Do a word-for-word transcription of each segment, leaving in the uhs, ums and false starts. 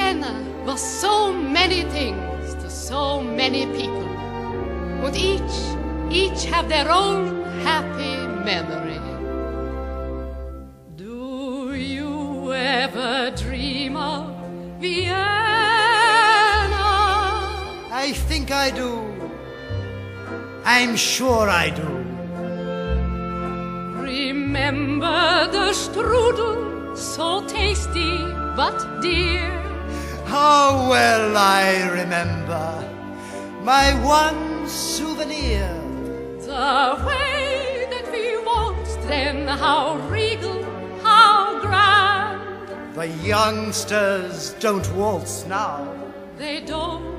Vienna was so many things to so many people. And each, each have their own happy memory. Do you ever dream of Vienna? I think I do. I'm sure I do. Remember the strudel, so tasty but dear. How well I remember my one souvenir. The way that we waltzed then, how regal, how grand. The youngsters don't waltz now. They don't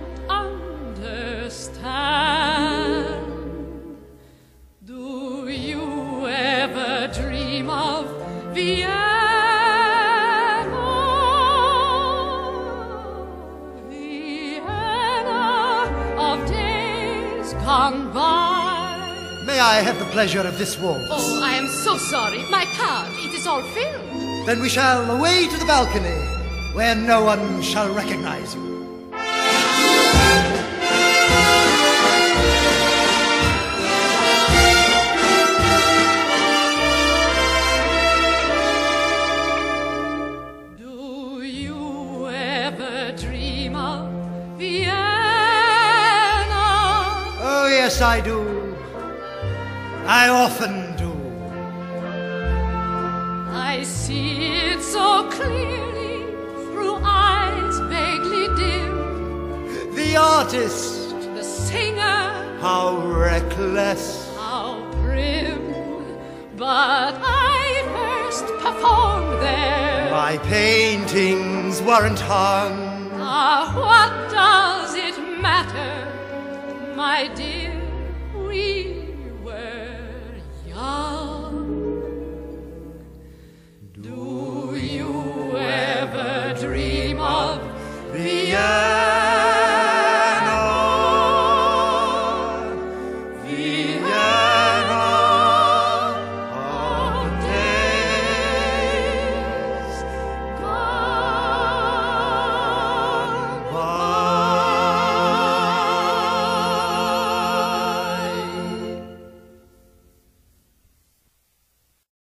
understand. Do you ever dream of Vienna? Gone by. May I have the pleasure of this waltz? Oh, I am so sorry. My card, it is all filled. Then we shall away to the balcony, where no one shall recognize you. Do you ever dream of Vienna? Oh, yes, I do. I often do. I see it so clearly through eyes vaguely dim. The artist, The singer, how reckless. how prim. But I first performed there. My paintings weren't hung. Ah, what does it matter, my dear?